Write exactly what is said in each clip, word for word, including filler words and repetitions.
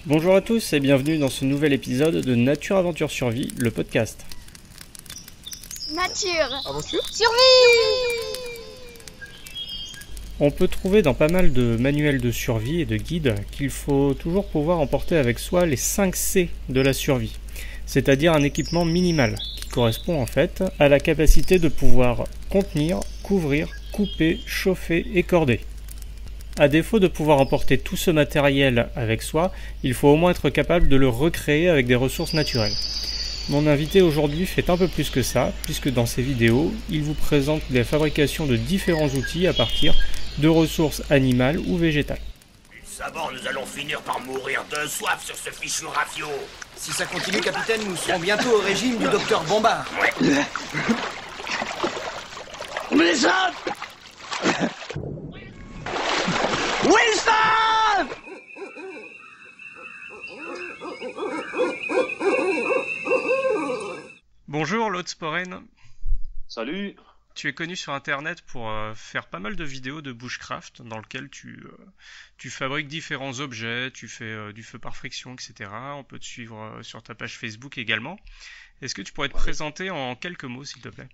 Bonjour à tous et bienvenue dans ce nouvel épisode de Nature Aventure Survie, le podcast. Nature, Aventure, survie. On peut trouver dans pas mal de manuels de survie et de guides qu'il faut toujours pouvoir emporter avec soi les cinq C de la survie, c'est-à-dire un équipement minimal qui correspond en fait à la capacité de pouvoir contenir, couvrir, couper, chauffer et corder. À défaut de pouvoir emporter tout ce matériel avec soi, il faut au moins être capable de le recréer avec des ressources naturelles. Mon invité aujourd'hui fait un peu plus que ça, puisque dans ses vidéos, il vous présente des fabrications de différents outils à partir de ressources animales ou végétales. D'abord, nous allons finir par mourir de soif sur ce fichu rafio. si ça continue, capitaine, nous serons bientôt au régime du docteur Bombard. Wilson Wilson Bonjour Lode Sporen. Salut. Tu es connu sur internet pour euh, faire pas mal de vidéos de bushcraft dans lesquelles tu, euh, tu fabriques différents objets, tu fais euh, du feu par friction, et cetera. On peut te suivre euh, sur ta page Facebook également. Est-ce que tu pourrais te présenter en quelques mots s'il te plaît?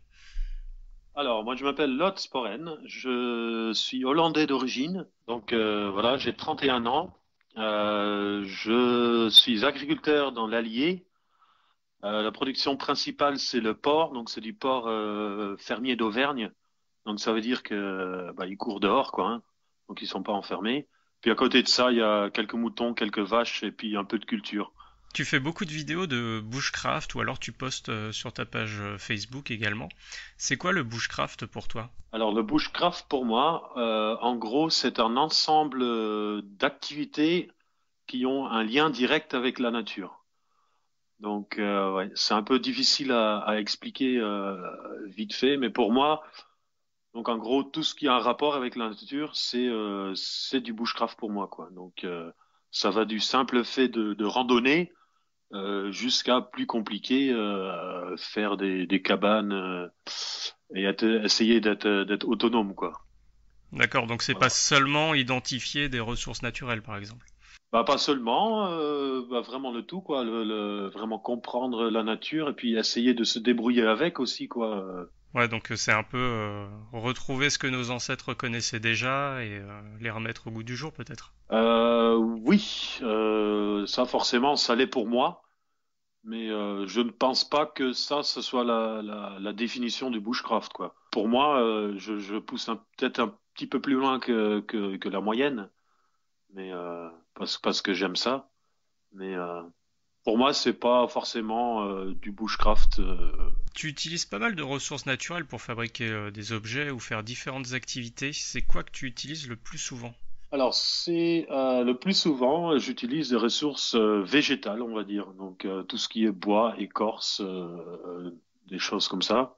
Alors, moi je m'appelle Lot Sporen, je suis hollandais d'origine, donc euh, voilà, j'ai trente et un ans. Euh, je suis agriculteur dans l'Allier. Euh, la production principale c'est le porc, donc c'est du porc euh, fermier d'Auvergne. Donc ça veut dire que bah, ils courent dehors, quoi, hein. Donc ils sont pas enfermés. Puis à côté de ça, il y a quelques moutons, quelques vaches et puis un peu de culture. Tu fais beaucoup de vidéos de bushcraft ou alors tu postes euh, sur ta page euh, Facebook également. C'est quoi le bushcraft pour toi? Alors le bushcraft pour moi, euh, en gros, c'est un ensemble euh, d'activités qui ont un lien direct avec la nature. Donc euh, ouais, c'est un peu difficile à, à expliquer euh, vite fait, mais pour moi, donc en gros, tout ce qui a un rapport avec la nature, c'est euh, c'est du bushcraft pour moi, quoi. Donc euh, ça va du simple fait de, de randonner euh, jusqu'à plus compliqué, euh, faire des, des cabanes euh, et être- essayer d'être d'être autonome, quoi. D'accord, donc c'est pas Voilà. seulement identifier des ressources naturelles par exemple. Bah, pas seulement, euh, bah, vraiment le tout, quoi. Le, le- vraiment comprendre la nature et puis essayer de se débrouiller avec aussi, quoi. Euh, Ouais, donc euh, c'est un peu euh, retrouver ce que nos ancêtres connaissaient déjà et euh, les remettre au goût du jour peut-être. euh, oui, euh, ça forcément, ça l'est pour moi, mais euh, je ne pense pas que ça, ce soit la, la, la définition du bushcraft, quoi. Pour moi, euh, je, je pousse un- peut-être un petit peu plus loin que, que, que la moyenne, mais euh, parce, parce que j'aime ça. Mais euh, pour moi, c'est pas forcément euh, du bushcraft. euh, Tu utilises pas mal de ressources naturelles pour fabriquer euh, des objets ou faire différentes activités. C'est quoi que tu utilises le plus souvent? Alors, c'est euh, le plus souvent, euh, j'utilise des ressources euh, végétales, on va dire. Donc, euh, tout ce qui est bois, écorce, euh, euh, des choses comme ça.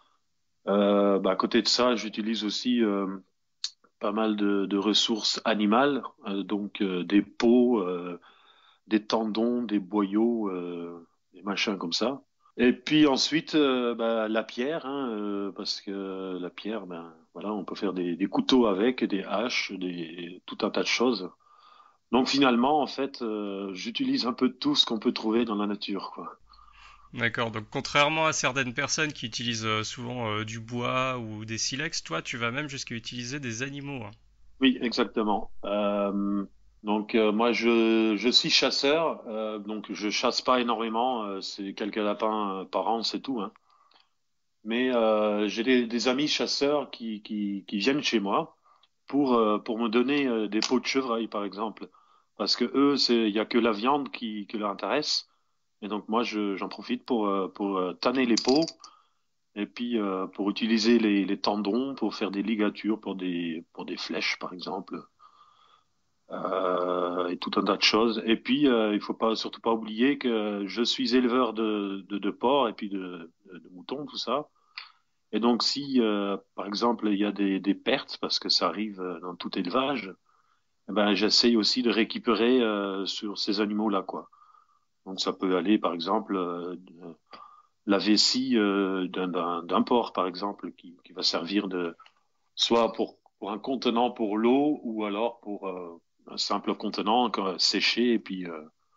Euh, bah, à côté de ça, j'utilise aussi euh, pas mal de, de ressources animales, euh, donc euh, des peaux, euh, des tendons, des boyaux, euh, des machins comme ça. Et puis ensuite, euh, bah, la pierre, hein, euh, parce que la pierre, ben voilà, on peut faire des, des couteaux avec, des haches, des tout un tas de choses. Donc finalement, en fait, euh, j'utilise un peu de tout ce qu'on peut trouver dans la nature, quoi. D'accord, donc contrairement à certaines personnes qui utilisent euh, souvent euh, du bois ou des silex, toi tu vas même jusqu'à utiliser des animaux, hein. Oui, exactement. Euh, donc euh, moi, je, je suis chasseur, euh, donc je chasse pas énormément, euh, c'est quelques lapins euh, par an, c'est tout, hein. Mais euh, j'ai des, des amis chasseurs qui, qui, qui viennent chez moi pour, euh, pour me donner euh, des peaux de chevreuil, par exemple. Parce que eux, c'est, il y a que la viande qui, qui leur intéresse. Et donc moi, je, j'en profite pour, euh, pour euh, tanner les peaux et puis euh, pour utiliser les, les tendons pour faire des ligatures pour des, pour des flèches, par exemple. Euh, et tout un tas de choses. Et puis, euh, il faut pas, surtout pas oublier que je suis éleveur de, de, de porcs et puis de, de, de moutons, tout ça. Et donc, si, euh, par exemple, il y a des, des pertes, parce que ça arrive euh, dans tout élevage, eh ben, j'essaye aussi de récupérer euh, sur ces animaux-là, quoi. Donc, ça peut aller, par exemple, euh, de- la vessie euh, d'un d'un- d'un porc, par exemple, qui, qui va servir de soit pour, pour un contenant pour l'eau ou alors pour euh, un simple contenant euh, séché et puis euh,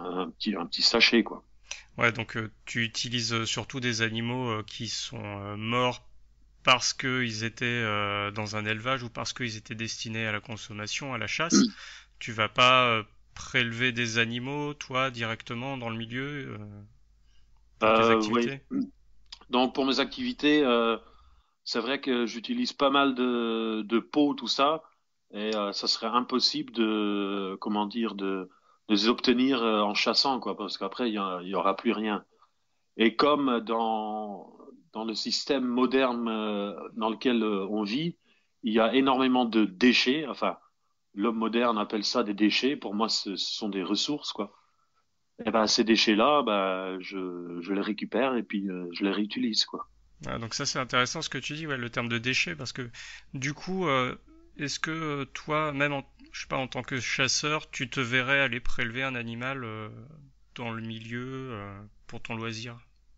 un petit, un petit sachet, quoi. Ouais, donc euh, tu utilises euh, surtout des animaux euh, qui sont euh, morts parce qu'ils étaient euh, dans un élevage ou parce qu'ils étaient destinés à la consommation, à la chasse. Tu vas pas euh, prélever des animaux, toi, directement dans le milieu, euh, pour tes Euh, oui. activités? Donc pour mes activités, euh, c'est vrai que j'utilise pas mal de, de peau, tout ça, et euh, ça serait impossible de, comment dire, de, de les obtenir euh, en chassant, quoi, parce qu'après il y, a- il y aura plus rien. Et comme dans dans le système moderne euh, dans lequel euh, on vit, il y a énormément de déchets. Enfin, l'homme moderne appelle ça des déchets. Pour moi, ce, ce sont des ressources, quoi. Et ben ces déchets-là, ben je je les récupère et puis euh, je les réutilise, quoi. Ah, donc ça c'est intéressant ce que tu dis, ouais, le terme de déchet, parce que du coup, euh, est-ce que euh, toi, même en, je sais pas, en tant que chasseur, tu te verrais aller prélever un animal euh, dans le milieu euh, pour ton loisir?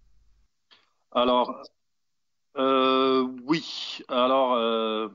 Alors, euh, oui. Alors, euh,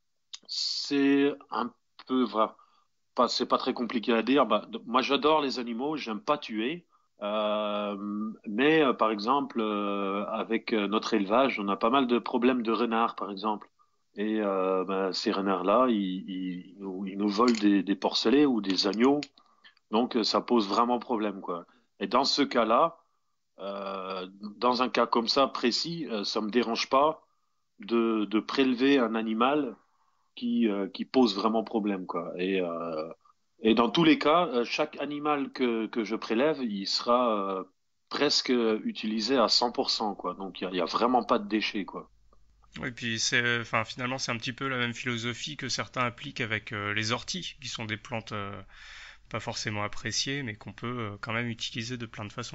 c'est un peu vrai. Pas, c'est pas très compliqué à dire. Bah, d- moi, j'adore les animaux. J'aime pas tuer. Euh, mais euh, par exemple, euh, avec euh, notre élevage, on a pas mal de problèmes de renards, par exemple. Et euh, bah, ces renards-là, ils, ils, nous, ils nous volent des, des porcelets ou des agneaux. Donc, euh, ça pose vraiment problème, quoi. Et dans ce cas-là, euh, dans un cas comme ça précis, euh, ça me dérange pas de, de prélever un animal qui, euh, qui pose vraiment problème, quoi. Et, euh, et dans tous les cas, euh, chaque animal que, que je prélève, il sera euh, presque utilisé à cent pour cent, quoi. Donc il y a, il y a vraiment pas de déchets, quoi. Oui, puis c'est, enfin, finalement, c'est un petit peu la même philosophie que certains appliquent avec euh, les orties, qui sont des plantes euh, pas forcément appréciées, mais qu'on peut euh, quand même utiliser de plein de façons.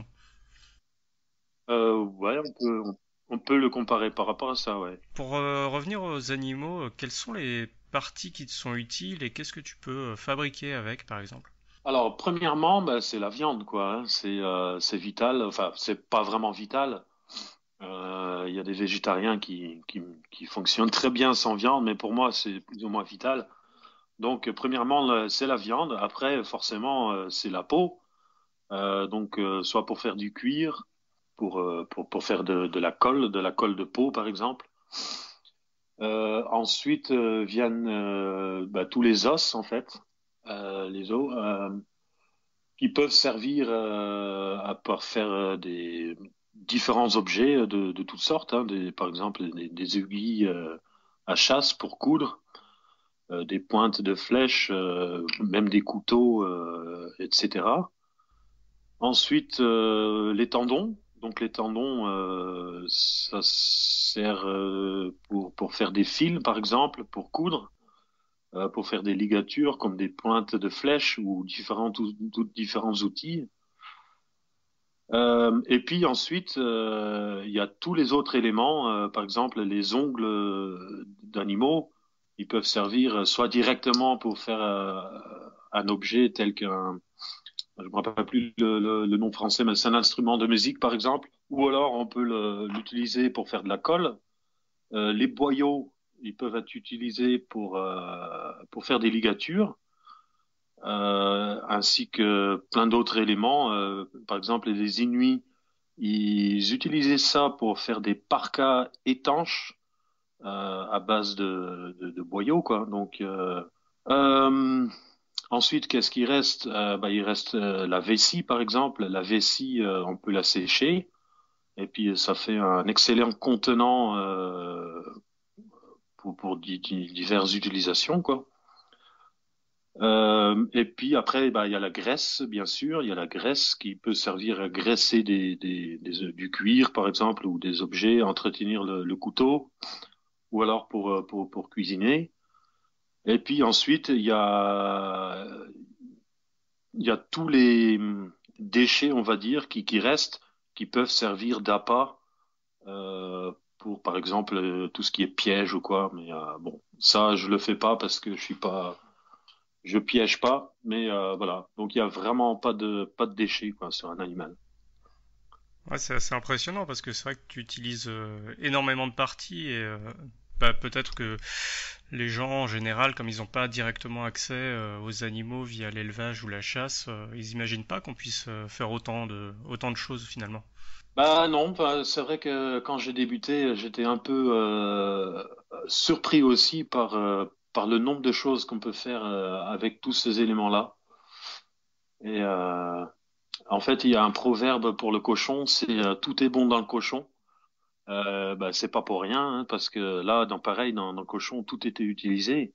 Euh, ouais, on peut, on, on peut le comparer par rapport à ça, ouais. Pour euh, revenir aux animaux, euh, quelles sont les parties qui te sont utiles et qu'est-ce que tu peux euh, fabriquer avec, par exemple? Alors, premièrement, bah, c'est la viande, quoi, hein. C'est euh, c'est vital. Enfin, c'est pas vraiment vital. Euh, Il y a des végétariens qui, qui, qui fonctionnent très bien sans viande, mais pour moi, c'est plus ou moins vital. Donc, euh, premièrement, le- c'est la viande. Après, forcément, euh, c'est la peau. Euh, donc, euh, soit pour faire du cuir, pour, euh, pour, pour faire de, de la colle, de la colle de peau, par exemple. Euh, ensuite euh, viennent euh, bah, tous les os, en fait, euh, les os, euh, qui peuvent servir euh, à pouvoir faire euh, des différents objets de, de toutes sortes, hein, des, par exemple des, des aiguilles euh, à chasse pour coudre, euh, des pointes de flèches, euh, même des couteaux, euh, et cetera. Ensuite, euh, les tendons. Donc les tendons, euh, ça sert euh, pour, pour faire des fils, par exemple, pour coudre, euh, pour faire des ligatures comme des pointes de flèches ou différents, ou- ou- différents outils. Euh, et puis ensuite, euh, il y a tous les autres éléments, euh, par exemple les ongles euh, d'animaux. Ils peuvent servir soit directement pour faire euh, un objet tel qu'un, je me rappelle plus le, le- le nom français, mais c'est un instrument de musique, par exemple. Ou alors, on peut le- l'utiliser pour faire de la colle. Euh, les boyaux, ils peuvent être utilisés pour, euh, pour faire des ligatures, euh, ainsi que plein d'autres éléments. Euh, par exemple, les Inuits, ils utilisaient ça pour faire des parkas étanches euh, à base de, de, de boyaux, quoi. Donc, euh, euh, ensuite, qu'est-ce qui reste? Euh, bah, il reste euh, la vessie, par exemple. La vessie, euh, on peut la sécher et puis ça fait un excellent contenant euh, pour, pour di- di- diverses utilisations, quoi. Euh, et puis après, bah, il y a la graisse, bien sûr. Il y a la graisse qui peut servir à graisser des, des, des- du cuir, par exemple, ou des objets, à entretenir le, le couteau, ou alors pour, euh, pour, pour cuisiner. Et puis ensuite, il y a, il y a tous les hum, déchets, on va dire, qui, qui restent, qui peuvent servir d'appât euh, pour, par exemple, euh, tout ce qui est piège ou quoi. Mais euh, bon, ça, je le fais pas parce que je suis pas, je piège pas. Mais euh, voilà, donc il y a vraiment pas de pas de déchets quoi sur un animal. Ouais, c'est assez impressionnant parce que c'est vrai que tu utilises euh, énormément de parties et euh, Bah, peut-être que les gens en général, comme ils n'ont pas directement accès euh, aux animaux via l'élevage ou la chasse, euh, ils imaginent pas qu'on puisse euh, faire autant de autant de choses finalement. Bah non, bah, c'est vrai que quand j'ai débuté, j'étais un peu euh, surpris aussi par, euh, par le nombre de choses qu'on peut faire euh, avec tous ces éléments-là. Et euh, en fait, il y a un proverbe pour le cochon, c'est euh, tout est bon dans le cochon. Euh, bah, c'est pas pour rien, hein, parce que là, dans pareil, dans, dans le cochon, tout était utilisé.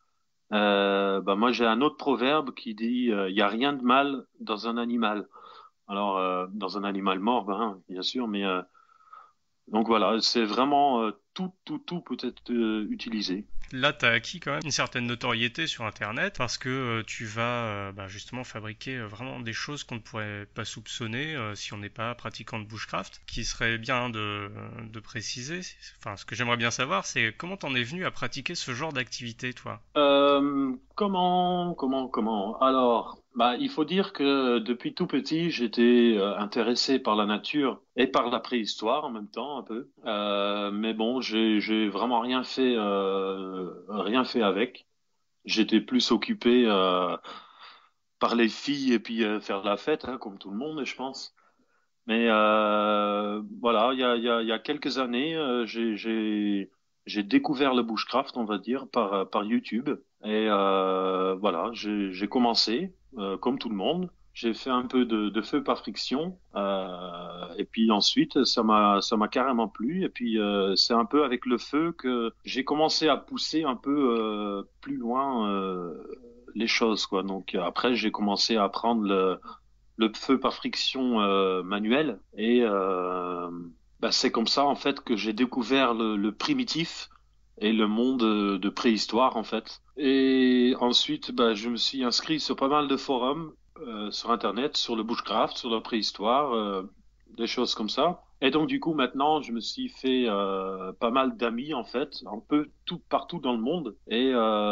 Euh, bah, moi, j'ai un autre proverbe qui dit euh, il y a rien de mal dans un animal. Alors, euh, dans un animal mort, ben, bien sûr, mais euh, donc voilà, c'est vraiment euh, tout, tout, tout peut être euh, utilisé. Là, tu as acquis quand même une certaine notoriété sur Internet parce que euh, tu vas euh, bah, justement fabriquer euh, vraiment des choses qu'on ne pourrait pas soupçonner euh, si on n'est pas pratiquant de bushcraft. Qui serait bien de, de préciser, enfin, ce que j'aimerais bien savoir, c'est comment t'en es venu à pratiquer ce genre d'activité, toi? Euh, comment, comment, comment? Alors, bah, il faut dire que depuis tout petit, j'étais euh, intéressé par la nature et par la préhistoire en même temps, un peu. Euh, mais bon, j'ai, j'ai vraiment rien fait, euh, rien fait avec. J'étais plus occupé euh, par les filles et puis euh, faire la fête, hein, comme tout le monde, je pense. Mais euh, voilà, il y a, il y a, il y a quelques années, euh, j'ai, j'ai, j'ai découvert le bushcraft, on va dire, par, par YouTube. Et euh, voilà, j'ai, j'ai commencé, euh, comme tout le monde. J'ai fait un peu de, de feu par friction. Euh, et puis ensuite, ça m'a, ça m'a carrément plu. Et puis, euh, c'est un peu avec le feu que j'ai commencé à pousser un peu euh, plus loin euh, les choses, quoi. Donc après, j'ai commencé à apprendre le le feu par friction euh, manuel. Et euh, bah, c'est comme ça, en fait, que j'ai découvert le, le primitif et le monde de, de préhistoire, en fait. Et ensuite, bah, je me suis inscrit sur pas mal de forums euh, sur Internet, sur le bushcraft, sur la préhistoire, euh, des choses comme ça. Et donc, du coup, maintenant, je me suis fait euh, pas mal d'amis, en fait, un peu tout partout dans le monde. Et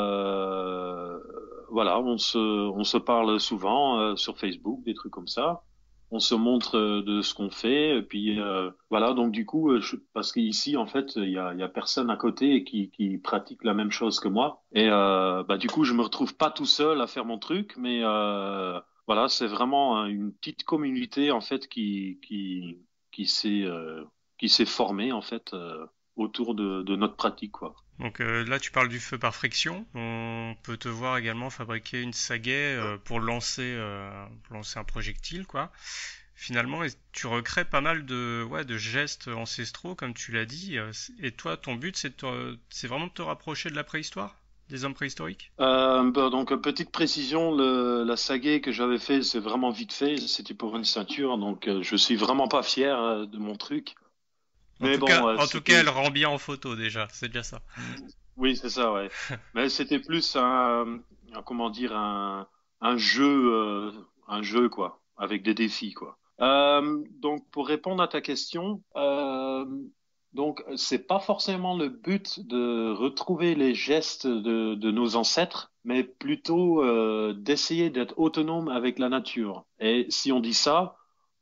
euh, voilà, on se, on se parle souvent euh, sur Facebook, des trucs comme ça. On se montre euh, de ce qu'on fait. Et puis euh, voilà, donc du coup, euh, je, parce qu'ici, en fait, il y a, il y a personne à côté qui, qui pratique la même chose que moi. Et euh, bah, du coup, je me retrouve pas tout seul à faire mon truc, mais euh, voilà, c'est vraiment hein, une petite communauté en fait qui, qui, qui s'est, euh, qui s'est formée en fait euh, autour de, de notre pratique, quoi. Donc euh, là, tu parles du feu par friction. On peut te voir également fabriquer une sagaie euh, pour lancer, euh, pour lancer un projectile, quoi. Finalement, et tu recrées pas mal de, ouais, de gestes ancestraux, comme tu l'as dit. euh, Et toi, ton but, c'est de te- c'est vraiment de te rapprocher de la préhistoire, des hommes préhistoriques? Euh, bah, donc, euh, petite précision, le, la sagaie que j'avais fait, c'est vraiment vite fait. C'était pour une ceinture, donc euh, je suis vraiment pas fier euh, de mon truc. En Mais tout cas, bon, euh, en tout cas, c'était, elle rend bien en photo déjà. C'est déjà ça. oui, c'est ça, ouais. Mais c'était plus un, un- comment dire, un, un jeu, euh, un jeu quoi, avec des défis quoi. Euh, donc, pour répondre à ta question, euh, donc c'est pas forcément le but de retrouver les gestes de, de nos ancêtres, mais plutôt euh, d'essayer d'être autonome avec la nature. Et si on dit ça,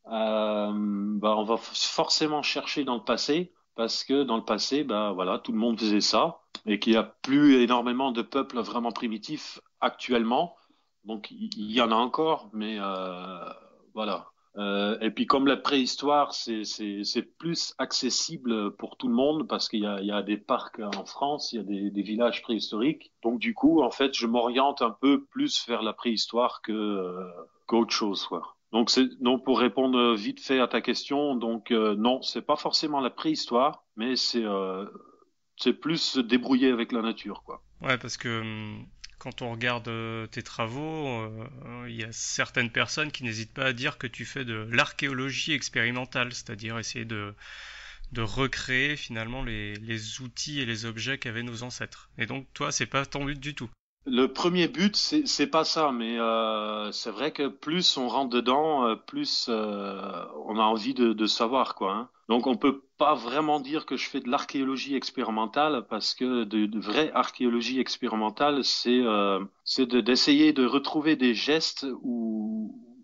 euh, bah, on va forcément chercher dans le passé, parce que dans le passé, bah voilà, tout le monde faisait ça, et qu'il n'y a plus énormément de peuples vraiment primitifs actuellement. Donc il il y, en a encore, mais euh, voilà. Euh, et puis comme la préhistoire, c'est c'est c'est plus accessible pour tout le monde parce qu'il y a il y a des parcs en France, il y a des des villages préhistoriques. Donc du coup, en fait, je m'oriente un peu plus vers la préhistoire que euh, qu'autre chose, quoi. Donc c'est donc pour répondre vite fait à ta question, donc euh, non, c'est pas forcément la préhistoire, mais c'est euh, c'est plus se débrouiller avec la nature, quoi. Ouais, parce que hum, quand on regarde euh, tes travaux, euh, euh, il y a certaines personnes qui n'hésitent pas à dire que tu fais de l'archéologie expérimentale, c'est-à-dire essayer de, de recréer finalement les, les outils et les objets qu'avaient nos ancêtres. Et donc toi, c'est pas ton but du tout. Le premier but, c'est c'est pas ça, mais euh, c'est vrai que plus on rentre dedans, euh, plus euh, on a envie de, de savoir, quoi. Hein. Donc on peut pas vraiment dire que je fais de l'archéologie expérimentale parce que de, de vraie archéologie expérimentale, c'est euh, c'est de- d'essayer de retrouver des gestes ou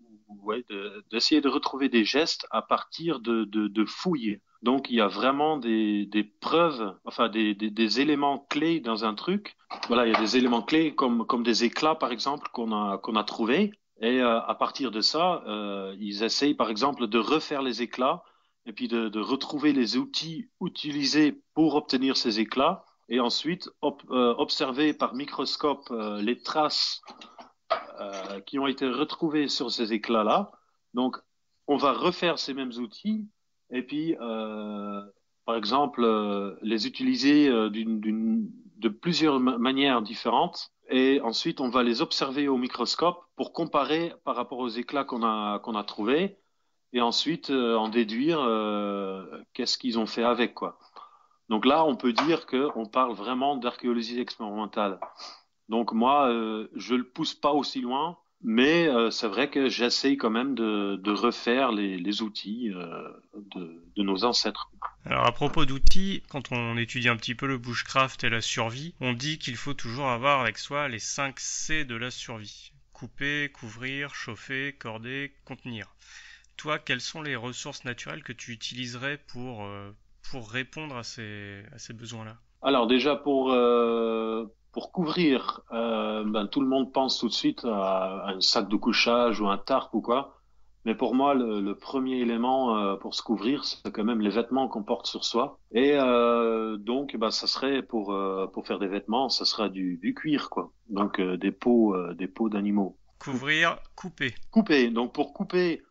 ouais, de- d'essayer de retrouver des gestes à partir de, de, de fouilles. Donc il y a vraiment des, des preuves, enfin des, des, des éléments clés dans un truc. Voilà, il y a des éléments clés comme, comme des éclats par exemple qu'on a, qu'on a trouvés. Et euh, à partir de ça, euh, ils essayent par exemple de refaire les éclats et puis de, de retrouver les outils utilisés pour obtenir ces éclats. Et ensuite, ob- euh, observer par microscope euh, les traces euh, qui ont été retrouvées sur ces éclats-là. Donc, on va refaire ces mêmes outils et puis, euh, par exemple, euh, les utiliser euh, d'une, d'une, de plusieurs ma- manières différentes. Et ensuite, on va les observer au microscope pour comparer par rapport aux éclats qu'on a, qu'on a trouvés. Et ensuite, euh, en déduire euh, qu'est-ce qu'ils ont fait avec, quoi. Donc là, on peut dire qu'on parle vraiment d'archéologie expérimentale. Donc moi, euh, je le pousse pas aussi loin, mais euh, c'est vrai que j'essaye quand même de, de refaire les, les outils euh, de, de nos ancêtres. Alors à propos d'outils, quand on étudie un petit peu le bushcraft et la survie, on dit qu'il faut toujours avoir avec soi les cinq C de la survie. Couper, couvrir, chauffer, corder, contenir. Toi, quelles sont les ressources naturelles que tu utiliserais pour, euh, pour répondre à ces, à ces besoins-là? Alors déjà pour euh, pour couvrir, euh, ben, tout le monde pense tout de suite à, à un sac de couchage ou un tarp ou quoi. Mais pour moi, le, le premier élément euh, pour se couvrir, c'est quand même les vêtements qu'on porte sur soi. Et euh, donc, ben, ça serait pour euh, pour faire des vêtements, ça sera du, du cuir quoi. Donc euh, des peaux euh, des peaux d'animaux. Couvrir, couper. Couper. Donc pour couper,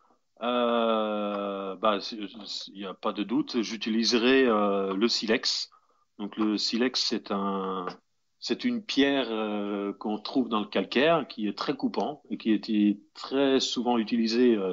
euh, bah, il n'y a pas de doute, j'utiliserai euh, le silex. Donc le silex, c'est un, c'est une pierre euh, qu'on trouve dans le calcaire, qui est très coupant et qui était très souvent utilisé euh,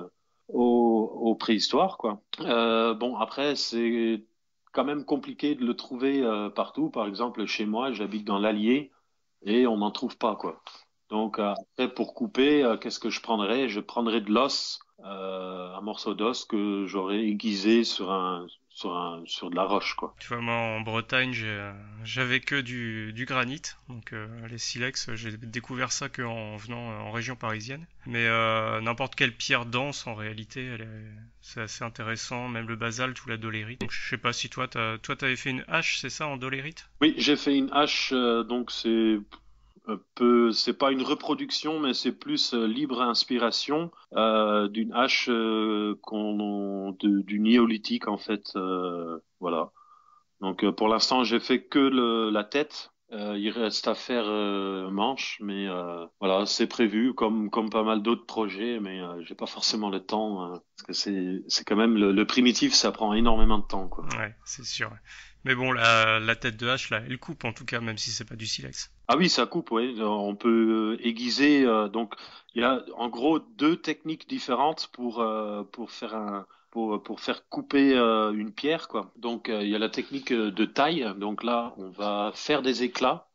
au, au préhistoire, quoi. Euh, bon, après, c'est quand même compliqué de le trouver euh, partout. Par exemple, chez moi, j'habite dans l'Allier et on n'en trouve pas, quoi. Donc euh, après, pour couper, euh, qu'est-ce que je prendrais? Je prendrais de l'os, euh, un morceau d'os que j'aurais aiguisé sur un, sur un, sur de la roche, quoi. Tu vois, moi en Bretagne, j'ai, euh, j'avais que du, du granit, donc euh, les silex, j'ai découvert ça qu'en venant euh, en région parisienne. Mais euh, n'importe quelle pierre dense, en réalité, elle est, c'est assez intéressant, même le basalte ou la dolérite. Donc je sais pas si toi, t'as, toi, t'avais fait une hache, c'est ça, en dolérite? Oui, j'ai fait une hache, euh, donc c'est un peu, c'est pas une reproduction, mais c'est plus euh, libre inspiration euh, d'une hache euh, qu'on, de- du néolithique en fait, euh, voilà. Donc euh, pour l'instant, j'ai fait que le, la tête. Euh, il reste à faire euh, manche, mais euh, voilà, c'est prévu comme comme pas mal d'autres projets, mais euh, j'ai pas forcément le temps euh, parce que c'est c'est quand même le, le primitif, ça prend énormément de temps, quoi. Ouais, c'est sûr. Mais bon, la, la tête de hache, là, elle coupe en tout cas, même si c'est pas du silex. Ah oui, ça coupe, oui. On peut euh, aiguiser. Euh, donc, il y a en gros deux techniques différentes pour euh, pour faire un pour pour faire couper euh, une pierre, quoi. Donc, euh, il y a la technique euh, de taille. Donc là, on va faire des éclats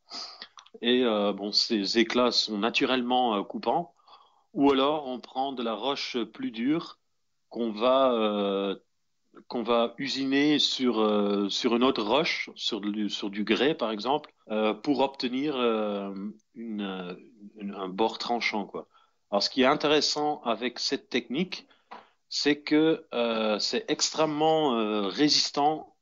et euh, bon, ces éclats sont naturellement euh, coupants. Ou alors, on prend de la roche plus dure qu'on va euh, qu'on va usiner sur euh, sur une autre roche, sur du, sur du grès par exemple, euh, pour obtenir euh, une, euh, une- un bord tranchant quoi. Alors ce qui est intéressant avec cette technique, c'est que euh, c'est extrêmement euh, résistant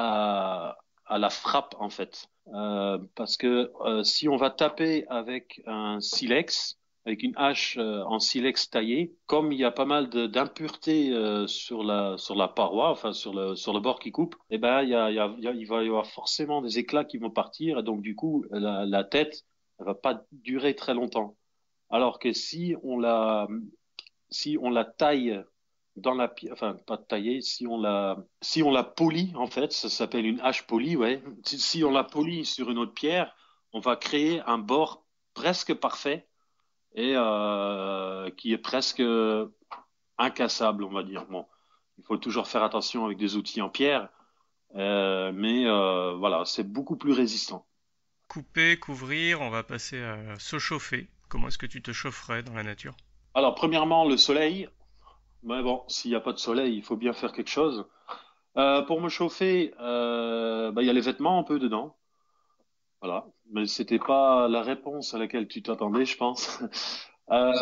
à à la frappe en fait. Euh, parce que euh, si on va taper avec un silex, avec une hache euh, en silex taillé, comme il y a pas mal de- d'impuretés euh, sur la sur la paroi, enfin sur le sur le bord qui coupe, eh ben il y a, il y a, il y a- il va y avoir forcément des éclats qui vont partir et donc du coup la, la tête elle va pas durer très longtemps. Alors que si on la si on la taille dans la pierre, enfin pas taillée, si on la si on la polie en fait, ça s'appelle une hache polie, ouais. Si, si on la polie sur une autre pierre, on va créer un bord presque parfait et euh, qui est presque incassable, on va dire. Bon, il faut toujours faire attention avec des outils en pierre, euh, mais euh, voilà, c'est beaucoup plus résistant. Couper, couvrir, on va passer à se chauffer. Comment est-ce que tu te chaufferais dans la nature? Alors, premièrement, le soleil. Mais bon, s'il n'y a pas de soleil, il faut bien faire quelque chose. Euh, pour me chauffer, euh, bah, il y a les vêtements un peu dedans. Voilà. Mais c'était pas la réponse à laquelle tu t'attendais, je pense. Euh,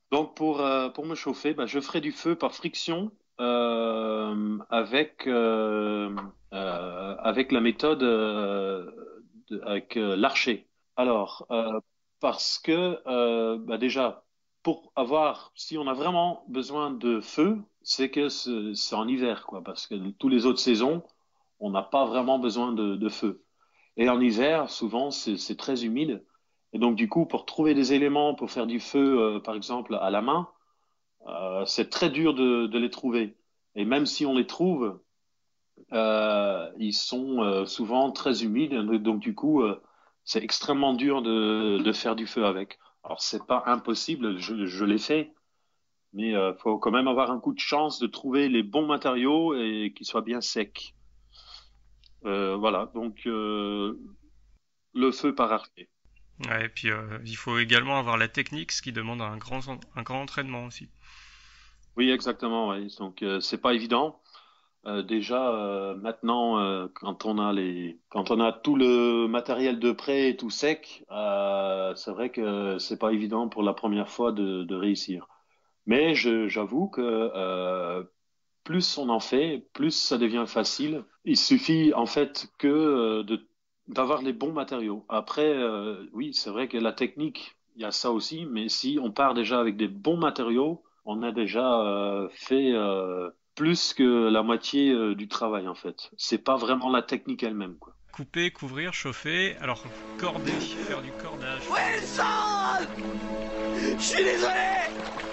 Donc pour, euh, pour me chauffer, bah, je ferai du feu par friction euh, avec, euh, euh, avec la méthode euh, de- avec euh, l'archer. Alors, euh, parce que euh, bah, déjà, pour avoir, si on a vraiment besoin de feu, c'est que c'est c'est en hiver, quoi, parce que tous les autres saisons, on n'a pas vraiment besoin de, de feu. Et en hiver, souvent, c'est c'est très humide. Et donc, du coup, pour trouver des éléments pour faire du feu, euh, par exemple, à la main, euh, c'est très dur de, de les trouver. Et même si on les trouve, euh, ils sont euh, souvent très humides. Donc, du coup, euh, c'est extrêmement dur de, de faire du feu avec. Alors, c'est pas impossible, je, je l'ai fait, mais il faut quand même avoir un coup de chance de trouver les bons matériaux et qu'ils soient bien secs. Euh, voilà, donc euh, le feu par arc. Ouais, et puis euh, il faut également avoir la technique, ce qui demande un grand, un grand entraînement aussi. Oui, exactement. Ouais. Donc, euh, c'est pas évident. Euh, déjà, euh, maintenant, euh, quand on a les, quand on a tout le matériel de prêt et tout sec, euh, c'est vrai que c'est pas évident pour la première fois de, de réussir. Mais je, j'avoue que euh, plus on en fait, plus ça devient facile. Il suffit en fait que euh, de d'avoir les bons matériaux. Après, euh, oui, c'est vrai que la technique, il y a ça aussi, mais si on part déjà avec des bons matériaux, on a déjà euh, fait euh, plus que la moitié euh, du travail en fait. C'est pas vraiment la technique elle-même, quoi. Couper, couvrir, chauffer, alors corder, faire du cordage. Wilson! Je suis désolé!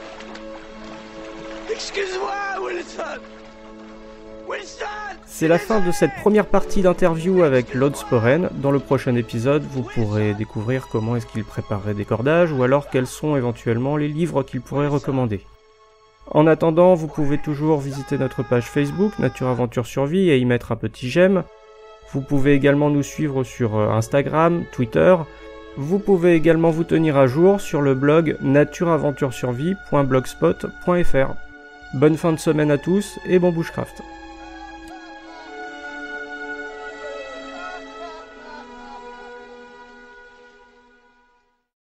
Excuse-moi, Wilson! Wilson! C'est la fin de cette première partie d'interview avec Lode Sporen. Dans le prochain épisode, vous pourrez découvrir comment est-ce qu'il préparerait des cordages ou alors quels sont éventuellement les livres qu'il pourrait recommander. En attendant, vous pouvez toujours visiter notre page Facebook, Nature Aventure Survie, et y mettre un petit j'aime. Vous pouvez également nous suivre sur Instagram, Twitter. Vous pouvez également vous tenir à jour sur le blog nature aventure survie point blogspot point f r. Bonne fin de semaine à tous et bon bushcraft.